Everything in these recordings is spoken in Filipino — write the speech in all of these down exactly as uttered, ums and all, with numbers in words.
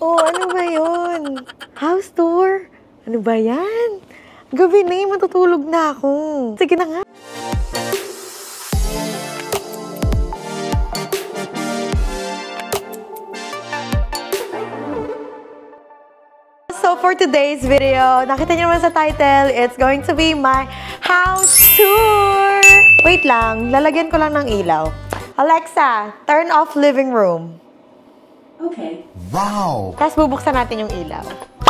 Oh, ano ba yun? House tour? Ano ba yan? Gabi na eh, matutulog na ako. Sige na nga. So for today's video, nakita niyo naman sa title, it's going to be my house tour! Wait lang, lalagyan ko lang ng ilaw. Alexa, turn off living room. Okay. Wow! Tapos bubuksan natin yung ilaw.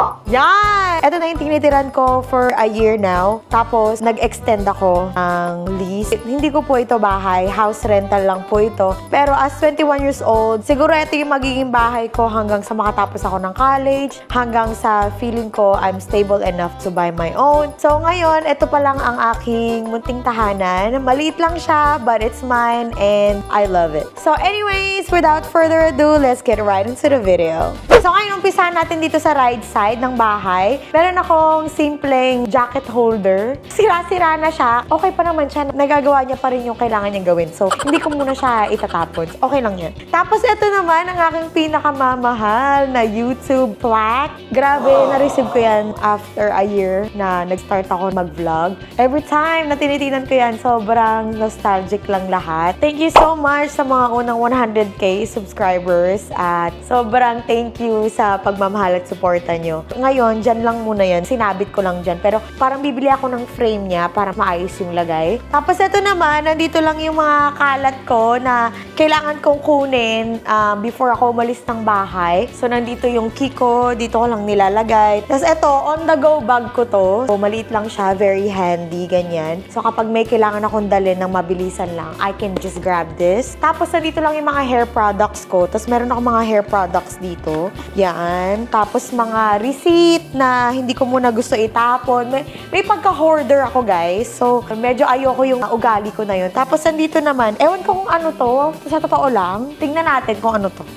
Yan! Ito na yung tinitiran ko for a year now. Tapos, nag-extend ako ng lease. Hindi ko po ito bahay. House rental lang po ito. Pero as twenty-one years old, siguro ito yung magiging bahay ko hanggang sa makatapos ako ng college. Hanggang sa feeling ko I'm stable enough to buy my own. So, ngayon, ito pa lang ang aking munting tahanan. Maliit lang siya, but it's mine and I love it. So, anyways, without further ado, let's get right into the video. So, ngayon, umpisahan natin dito sa right side ng bahay. Meron akong simpleng jacket holder. Sira-sira na siya. Okay pa naman siya. Nagagawa niya pa rin yung kailangan niyang gawin. So, hindi ko muna siya itatapon. Okay lang yan. Tapos, ito naman ang aking pinakamamahal na YouTube plaque. Grabe, na-receive ko yan after a year na nag-start ako mag-vlog. Every time na tinitinan ko yan, sobrang nostalgic lang lahat. Thank you so much sa mga unang one hundred K subscribers at sobrang thank you sa pagmamahal at suporta nyo. Ngayon, dyan lang muna yan. Sinabit ko lang dyan. Pero parang bibili ako ng frame niya para maayos yung lagay. Tapos ito naman, nandito lang yung mga kalat ko na kailangan kong kunin uh, before ako umalis ng bahay. So, nandito yung key ko. Dito ko lang nilalagay. Tapos ito, on-the-go bag ko to. So, maliit lang siya. Very handy. Ganyan. So, kapag may kailangan akong dalhin ng mabilisan lang, I can just grab this. Tapos, nandito lang yung mga hair products ko. Tapos, meron ako mga hair products dito. Yan. Tapos, mga receipt na hindi ko muna gusto itapon. May, may pagka-hoarder ako, guys. So, medyo ayoko yung ugali ko na yun. Tapos, nandito naman, ewan ko kung ano to. Sa totoo lang, tingnan natin kung ano to.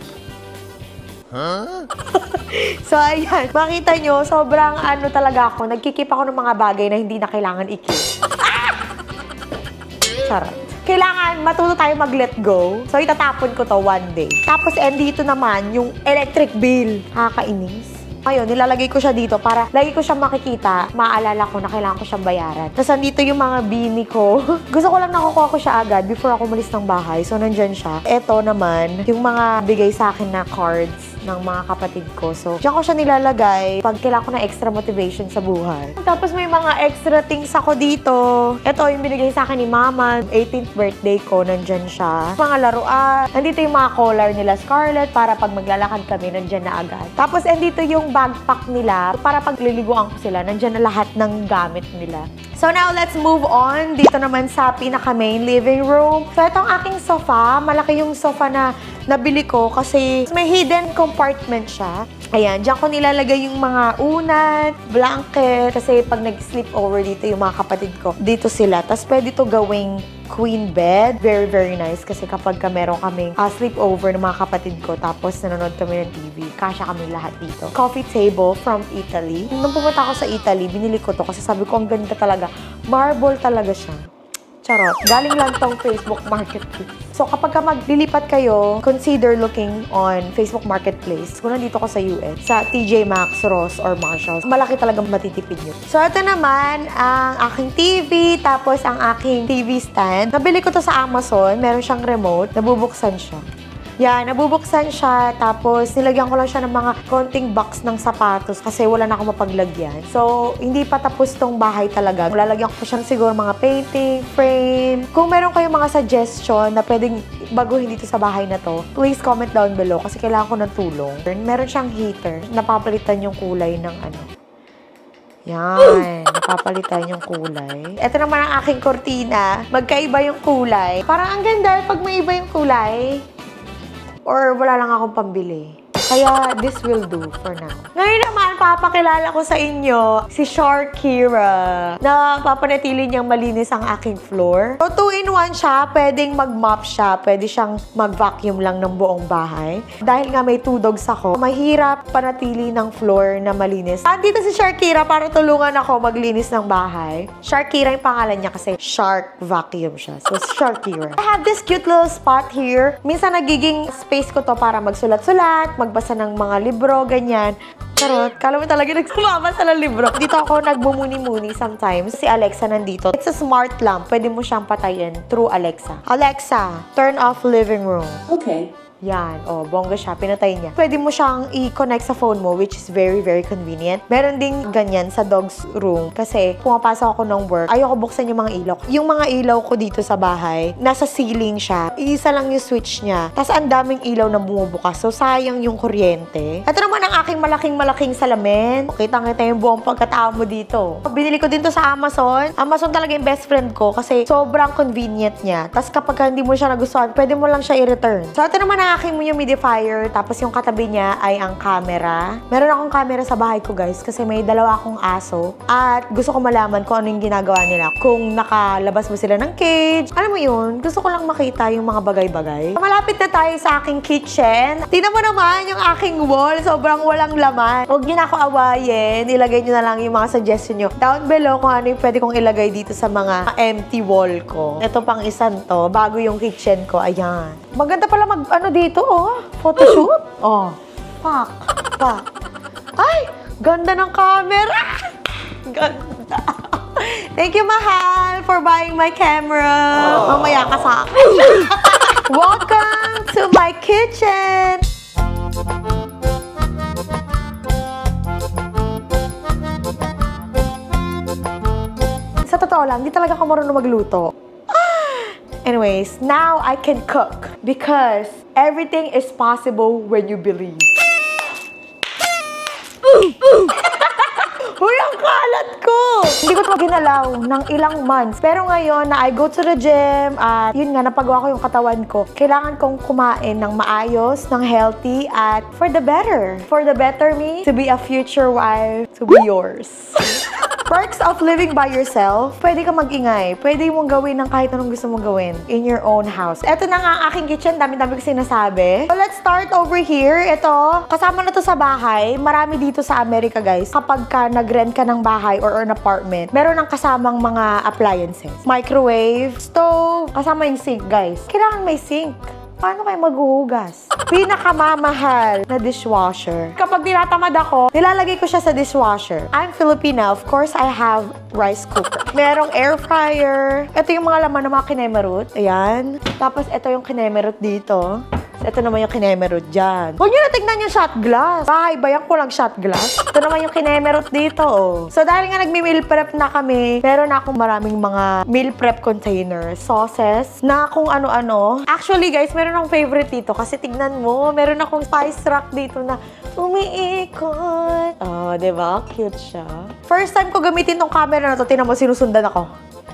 Huh? So, ayan. Makita nyo, sobrang ano talaga ako. Nagkikip ako ng mga bagay na hindi na kailangan ikip. Charot. Kailangan matuto tayo mag-let go. So, itatapon ko to one day. Tapos, and dito naman, yung electric bill. Nakakainis. Ngayon, nilalagay ko siya dito para lagi ko siyang makikita, maalala ko na kailangan ko siyang bayaran. Tapos, nandito yung mga bini ko. Gusto ko lang nakukuha ko siya agad before ako umalis ng bahay. So, nandyan siya. Ito naman, yung mga bigay sa akin na cards ng mga kapatid ko. So, diyan ko siya nilalagay pag kailangan ko na extra motivation sa buhay. Tapos, may mga extra things ako dito. Ito, yung binigay sa akin ni Mama. eighteenth birthday ko, nandyan siya. Mga laruan. Nandito yung mga collar nila Scarlett para pag maglalakad kami, nandyan na agad. Tapos, nandito yung backpack nila para pag liliguan ko sila, nandyan na lahat ng gamit nila. So now, let's move on. Dito naman sa pinaka-main living room. So, ito ang aking sofa. Malaki yung sofa na nabili ko kasi may hidden compartment siya. Ayan, dyan ko nilalagay yung mga unat, blanket. Kasi pag nag-sleep over dito yung mga kapatid ko, dito sila. Tapos pwede to gawing queen bed. Very, very nice. Kasi kapag ka meron kaming uh, sleepover ng mga kapatid ko, tapos nanonood kami ng T V, kasya kami lahat dito. Coffee table from Italy. Nung pumunta ako sa Italy, binili ko to kasi sabi ko, ang ganda talaga. Marble talaga siya. Charot. Galing lang tong Facebook Marketplace. So, kapag ka maglilipat kayo, consider looking on Facebook Marketplace. Kung nandito ko sa U S, sa T J Maxx, Ross, or Marshalls, malaki talagang matitipid nyo. So, ito naman, ang aking T V, tapos ang aking T V stand. Nabili ko to sa Amazon. Meron siyang remote. Nabubuksan siya. Yan, nabubuksan siya. Tapos, nilagyan ko lang siya ng mga konting box ng sapatos kasi wala na akong mapaglagyan. So, hindi pa tapos tong bahay talaga. Lalagyan ko siya siguro mga painting, frame. Kung meron kayong mga suggestion na pwedeng baguhin dito sa bahay na to, please comment down below kasi kailangan ko ng tulong. Meron siyang heater. Napapalitan yung kulay ng ano. Yan, napapalitan yung kulay. Ito naman ang aking kortina. Magkaiba yung kulay. Parang ang ganda pag may iba yung kulay. Or wala lang akong pambili. Kaya, this will do for now. Ngayon naman, papakilala ko sa inyo si Sharkira na papanatili niyang malinis ang aking floor. So, two in one siya. Pwedeng mag-mop siya. Pwede siyang mag-vacuum lang ng buong bahay. Dahil nga may two dogs ako, mahirap panatili ng floor na malinis. Andito si Sharkira para tulungan ako maglinis ng bahay. Sharkira yung pangalan niya kasi Shark Vacuum siya. So, Sharkira. I have this cute little spot here. Minsan nagiging space ko to para magsulat-sulat, magbasa nagbabasa ng mga libro, ganyan. Charot, kala mo talaga nagbabasa ng libro. Dito ako nagbumuni-muni sometimes. Si Alexa nandito. It's a smart lamp. Pwede mo siyang patayin through Alexa. Alexa, turn off living room. Okay. Yan. O, oh, bongga siya. Pinatay niya. Pwede mo siyang i-connect sa phone mo, which is very, very convenient. Meron ding ganyan sa dog's room. Kasi, pumapasok ako ng work, ayoko buksan yung mga ilaw. Yung mga ilaw ko dito sa bahay, nasa ceiling siya. Iisa lang yung switch niya. Tapos, ang daming ilaw na bumubukas. So, sayang yung kuryente. Ito naman ang aking malaking-malaking salamin. Kitang-kita yung buong pagkatao mo dito. Binili ko din to sa Amazon. Amazon talaga yung best friend ko kasi sobrang convenient niya. Tapos, kapag hindi mo siya nagustuhan, pwede mo lang siya i-return. So, ito naman ang aking humidifier, tapos yung katabi niya ay ang camera. Meron akong camera sa bahay ko, guys, kasi may dalawa akong aso. At gusto ko malaman kung ano yung ginagawa nila. Kung nakalabas ba sila ng cage. Alam mo yun, gusto ko lang makita yung mga bagay-bagay. Malapit na tayo sa aking kitchen. Tingnan mo naman yung aking wall. Sobrang walang laman. Huwag niyo na ako awayin. Ilagay niyo na lang yung mga suggestion niyo down below kung ano yung pwede kong ilagay dito sa mga empty wall ko. Ito pang isan to, bago yung kitchen ko. Ayan. Maganda pala mag, ano dito, oh. Photoshoot. Oh. Fuck. Fuck. Ay! Ganda ng camera! Ganda. Thank you, mahal, for buying my camera. Oh. Mamaya ka sa akin. Welcome to my kitchen! Sa totoo lang, hindi talaga ako marunong magluto. Anyways, now I can cook because everything is possible when you believe. Uy, ang kalat ko! Hindi ko ito ginalaw ng ilang months. Pero ngayon na I go to the gym at yun nga, napagawa ko yung katawan ko. Kailangan kong kumain ng maayos, ng healthy, at for the better. For the better me, to be a future wife, to be yours. Perks of living by yourself, pwede ka mag-ingay. Pwede mong gawin ng kahit anong gusto mong gawin in your own house. Ito na nga ang aking kitchen. Dami-dami ko sinasabi. So, let's start over here. Ito, kasama na to sa bahay. Marami dito sa Amerika, guys. Kapag ka nag-rent ka ng bahay or an apartment, meron ng kasamang mga appliances. Microwave, stove, kasama yung sink, guys. Kailangan may sink. Paano kayo maghuhugas? Pinakamamahal na dishwasher. Kapag tinatamad ako, nilalagay ko siya sa dishwasher. I'm Filipina. Of course, I have rice cooker. Merong air fryer. Ito yung mga laman ng mga kinemerut. Ayan. Tapos, ito yung kinemerut dito. Ito naman yung kinemerut dyan. Huwag nyo na tignan yung shot glass. Bahay, bayan ko lang shot glass. Ito naman yung kinemerut dito, oh. So, dahil nga nagmi-meal prep na kami, meron na akong maraming mga meal prep containers, sauces, na kung ano-ano. Actually, guys, meron akong favorite dito kasi tignan mo, meron akong spice rack dito na umiikot. Oh, diba? Cute siya. First time ko gamitin tong camera na to, tinan mo, sinusundan ako.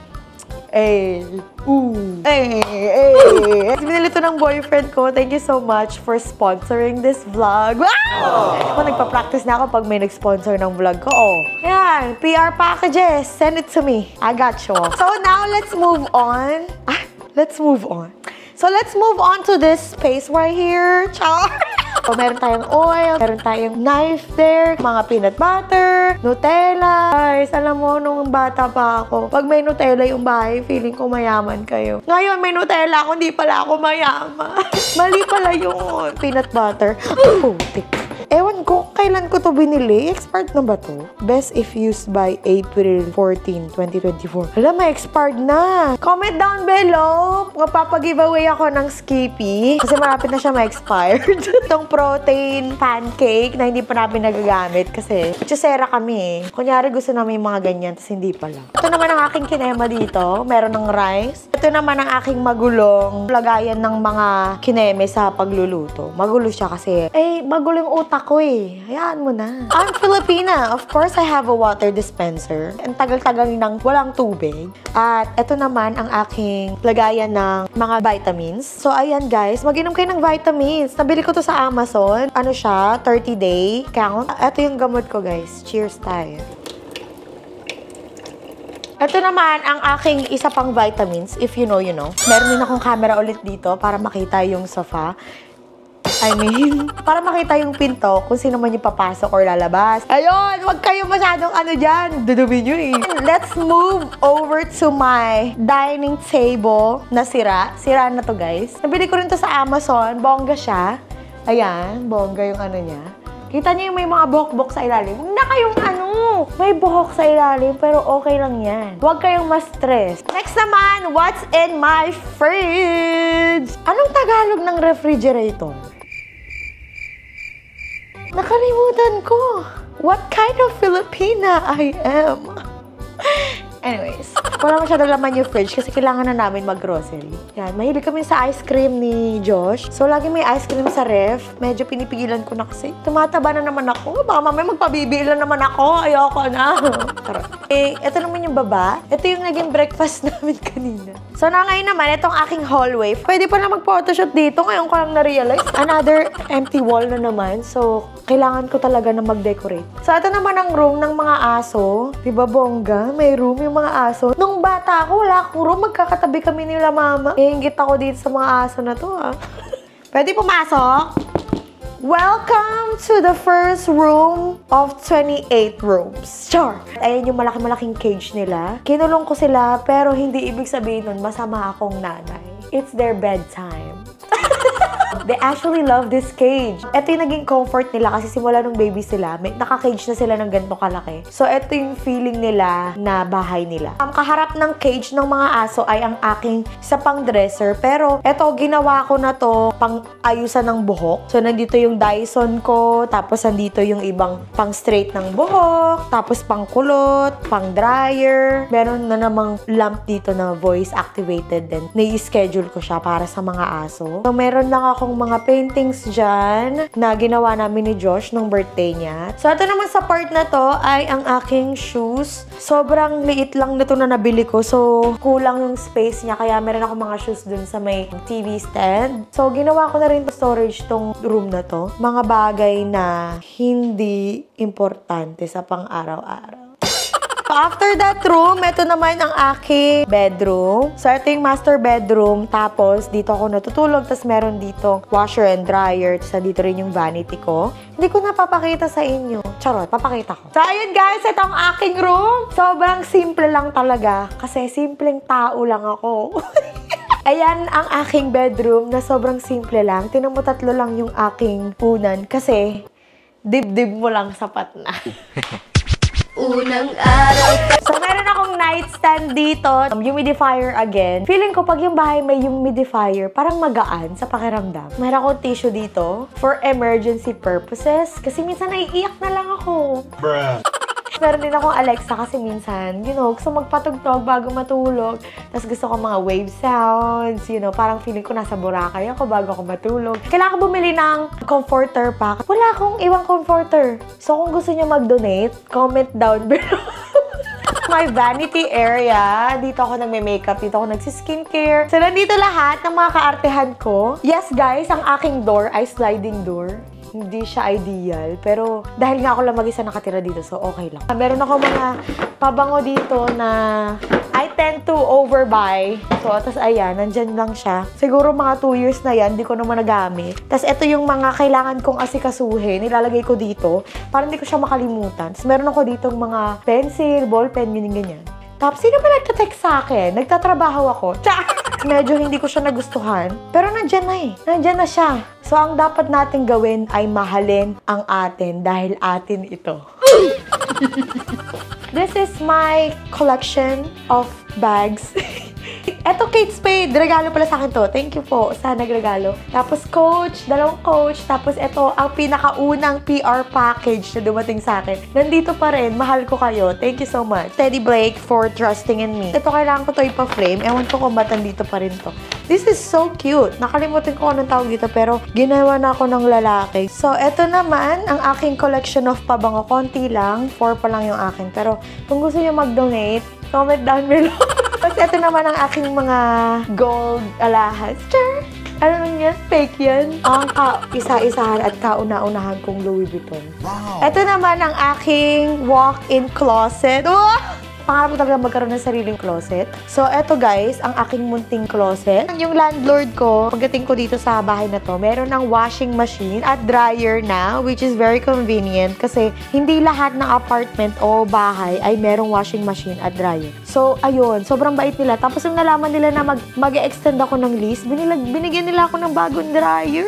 Eh, ooh, eh, eh. Binili to ng boyfriend ko. Thank you so much for sponsoring this vlog. Wow! Ako, nagpa-practice na ako pag may nag-sponsor ng vlog ko. Oh, yan, P R packages. Send it to me. I got you. So now, let's move on. Ah, let's move on. So let's move on to this space right here. Char! So, meron tayong oil, meron tayong knife there, mga peanut butter, Nutella. Guys, alam mo, nung bata pa ako, pag may Nutella yung bahay, feeling ko mayaman kayo. Ngayon, may Nutella ako, hindi pala ako mayaman. Mali pala yun. Peanut butter. Putik. Ewan ko, kailan ko to binili? Expired na ba to? Best if used by April fourteenth, twenty twenty-four. Alam, may expired na. Comment down below. Magpapag-giveaway ako ng Skippy. Kasi malapit na siya ma-expired. Itong protein pancake na hindi pa namin nagagamit. Kasi chusera kami eh. Kunyari gusto namin yung mga ganyan, tapos hindi pala. Ito naman ang aking kinema dito. Meron ng rice. Ito naman ang aking magulong lagayan ng mga kineme sa pagluluto. Magulo siya kasi, eh, magulo yung utak ko eh. Hayaan mo na. I'm Filipina. Of course, I have a water dispenser. Ang tagal-tagal nang walang tubig. At ito naman ang aking lagayan ng mga vitamins. So, ayan guys. Mag-inom kayo ng vitamins. Nabili ko to sa Amazon. Ano siya? thirty day count. Ito yung gamot ko guys. Cheers tayo. Ito naman ang aking isa pang vitamins. If you know, you know. Meron din akong camera ulit dito para makita yung sofa. I mean, para makita yung pinto kung sino man yung papasok or lalabas. Ayun! Huwag kayo masyadong ano dyan. Dudumi nyo eh. Let's move over to my dining table na sira. Sira na to guys. Nabili ko rin to sa Amazon. Bongga siya. Ayan, bongga yung ano niya. Kita niyo yung may mga buhok-buhok sa ilalim. Huwag na kayong ano, may buhok sa ilalim, pero okay lang yan. Huwag kayong ma-stress. Next naman, what's in my fridge? Anong Tagalog ng refrigerator? Nakalimutan ko. What kind of Filipina I am? Anyways, wala masyadong laman yung fridge kasi kailangan na namin mag-grocery. Yan, mahilig kami sa ice cream ni Josh. So, lagi may ice cream sa ref. Medyo pinipigilan ko na kasi. Tumataba na naman ako. Baka mamaya magpabibilan naman ako. Ayoko na. Tara. Eh, ito naman yung baba. Ito yung naging breakfast namin kanina. So, na ngayon naman, itong aking hallway. Pwede pa na mag-photoshoot dito. Ngayon ko lang na-realize. Another empty wall na naman. So, kailangan ko talaga na mag-decorate. So, ito naman ang room ng mga aso. Diba, bongga? May room yung mga aso. Nung bata ako, wala akong room. Magkakatabi kami nila mama. Iingit ako dito sa mga aso na to, ah. Pwede pumasok? Welcome to the first room of twenty-eight rooms. Sure. Ayan yung malaki-malaking cage nila. Kinulong ko sila, pero hindi ibig sabihin nun, masama akong nanay. It's their bedtime. They actually love this cage. Ito yung naging comfort nila kasi simula nung baby sila, may naka-cage na sila ng ganito kalaki. So, ito yung feeling nila na bahay nila. Ang kaharap ng cage ng mga aso ay ang aking sa pang-dresser. Pero, ito, ginawa ko na to pang ayusan ng buhok. So, nandito yung Dyson ko, tapos nandito yung ibang pang-straight ng buhok, tapos pang-kulot, pang-dryer. Meron na namang lamp dito na voice-activated din. Nai-schedule ko siya para sa mga aso. So, meron lang akong mga paintings dyan na ginawa namin ni Josh nung birthday niya. So, ito naman sa part na to ay ang aking shoes. Sobrang liit lang na to na nabili ko. So, kulang yung space niya. Kaya meron ako mga shoes dun sa may T V stand. So, ginawa ko na rin storage tong room na to. Mga bagay na hindi importante sa pang-araw-araw. So, after that room, ito naman ang aking bedroom. So, ito yung master bedroom. Tapos, dito ako natutulog. Tapos, meron dito washer and dryer. Tapos, dito rin yung vanity ko. Hindi ko napapakita sa inyo. Charot, papakita ko. So, ayun guys, ito ang aking room. Sobrang simple lang talaga. Kasi, simpleng tao lang ako. Ayan ang aking bedroom na sobrang simple lang. Tinan mo, tatlo lang yung aking unan. Kasi, dibdib mo lang sapat na. Unang araw. So, meron akong nightstand dito. Um, humidifier again. Feeling ko pag yung bahay may humidifier, parang magaan sa pakiramdam. Meron akong tissue dito for emergency purposes. Kasi minsan naiiyak na lang ako. Bruh. Meron din akong Alexa kasi minsan, you know, gusto magpatugtog bago matulog. Tapos gusto ko mga wave sounds, you know, parang feeling ko nasa Boracay ako bago ako matulog. Kailangan ko bumili ng comforter pack. Wala akong iwang comforter. So, kung gusto niyo mag-donate, comment down below. My vanity area. Dito ako nagme-makeup. Dito ako nagsi-skincare. So, nandito lahat ng mga kaartehan ko. Yes, guys, ang aking door ay sliding door. Hindi siya ideal. Pero dahil nga ako lang mag-isa nakatira dito, so okay lang. Meron ako mga pabango dito na I tend to overbuy. So, tapos ayan, nandyan lang siya. Siguro mga two years na yan, hindi ko naman nagamit. Tapos ito yung mga kailangan kong asikasuhin. Nilalagay ko dito para hindi ko siya makalimutan. Tapos meron ako dito mga pencil, ballpen, ganyan, ganyan. Tapos sino ba nagtatext sa akin? Nagtatrabaho ako. Tsa! Medyo hindi ko siya nagustuhan. Pero nandyan na eh. Nandyan na siya. So, ang dapat natin gawin ay mahalin ang atin dahil atin ito. This is my collection of bags. Eto, Kate Spade. Regalo pala sa akin to. Thank you po sa nagregalo. Tapos, Coach. Dalawang Coach. Tapos, eto, ang pinakaunang P R package na dumating sa akin. Nandito pa rin. Mahal ko kayo. Thank you so much. Teddy Blake for trusting in me. Ito, kailangan ko to ipa-frame. Ewan ko kung ba't nandito pa rin to. This is so cute. Nakalimutan ko anong tawag dito, pero ginawa na ako ng lalaki. So, eto naman, ang aking collection of pabango. Konti lang. Four pa lang yung akin. Pero, kung gusto niyo mag-donate, comment down below. Tapos, ito naman ang aking mga gold alahas. Sure! Ano lang yan? Fake yan. Ang ka-isa-isahan at kauna-unahan kong Louis Vuitton. Wow! Ito naman ang aking walk-in closet. Oh! Pangarap ko talaga magkaroon ng sariling closet. So, eto guys, ang aking munting closet. Yung landlord ko, pagdating ko dito sa bahay na to, meron ng washing machine at dryer na, which is very convenient kasi hindi lahat ng apartment o bahay ay merong washing machine at dryer. So, ayun, sobrang bait nila. Tapos, yung nalaman nila na mag mag-extend ako ng lease, binilag, binigyan nila ako ng bagong dryer.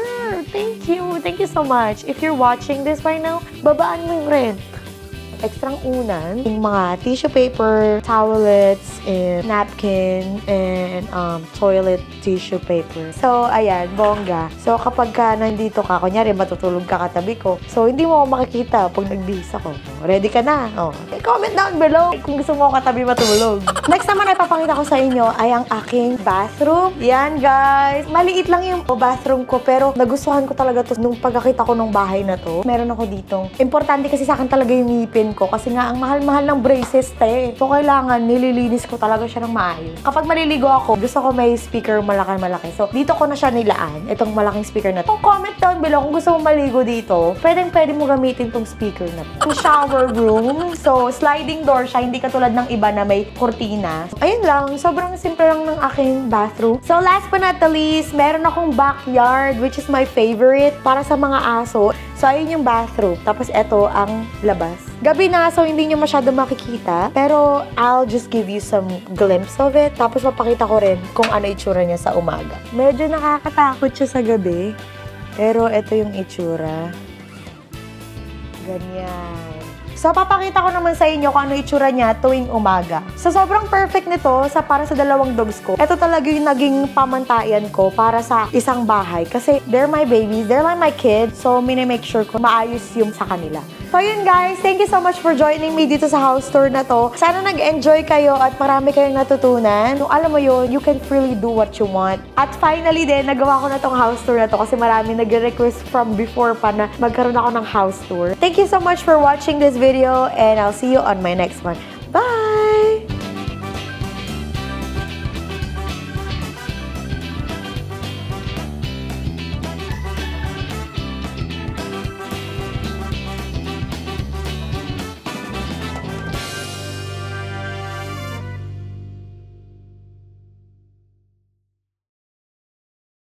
Thank you. Thank you so much. If you're watching this right now, babaan mo yung rent. Extrang unan, yung mga tissue paper, towelettes, and napkin, and um, toilet tissue paper. So, ayan, bongga. So, kapag ka nandito ka, kunyari, matutulog ka katabi ko, so, hindi mo ako makikita pag nagbihis ako. Ready ka na? Oh. Comment down below kung gusto mo katabi matulog. Next naman ay papakita ko sa inyo ay ang aking bathroom. Yan, guys. Maliit lang yung bathroom ko, pero nagustuhan ko talaga to nung pagkakita ko ng bahay na to. Meron ako ditong. Importante kasi sa akin talaga yung ngipin ko kasi nga ang mahal-mahal ng braces, te. So, kailangan nililinis ko talaga siya ng maayos. Kapag maliligo ako, gusto ko may speaker malaki-malaki. So, dito ko na siya nilaan. Itong malaking speaker na to. Kung comment down below kung gusto mo maligo dito, pwedeng-pwede mo gamitin tong speaker na to. Yung shower room. So, sliding door siya. Hindi katulad ng iba na may kurtina. Ayun lang. Sobrang simple lang ng aking bathroom. So, last but not the least, meron akong backyard, which is my favorite para sa mga aso. So, ayun yung bathroom. Tapos, eto ang labas. Gabi na, so hindi nyo masyado makikita. Pero, I'll just give you some glimpse of it. Tapos, mapakita ko rin kung ano itsura niya sa umaga. Medyo nakakatakot siya sa gabi. Pero, ito yung itsura. Ganyan. So, papakita ko naman sa inyo kung ano itsura niya tuwing umaga. So, sobrang perfect nito sa para sa dalawang dogs ko. Ito talaga yung naging pamantayan ko para sa isang bahay. Kasi, they're my babies, they're like my kids. So, minimake sure ko maayos yung sa kanila. So, yun guys. Thank you so much for joining me dito sa house tour na to. Sana nag-enjoy kayo at marami kayong natutunan. Kung alam mo yun, you can freely do what you want. At finally din, nagawa ko na tong house tour na to kasi marami nag-request from before pa na magkaroon ako ng house tour. Thank you so much for watching this video and I'll see you on my next one.